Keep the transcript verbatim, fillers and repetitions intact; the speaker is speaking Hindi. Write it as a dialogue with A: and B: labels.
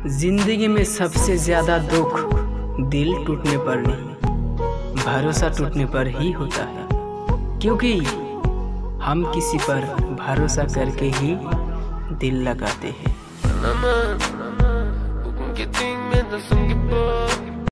A: जिंदगी में सबसे ज्यादा दुख दिल टूटने पर नहीं, भरोसा टूटने पर ही होता है। क्योंकि हम किसी पर भरोसा करके ही दिल लगाते हैं।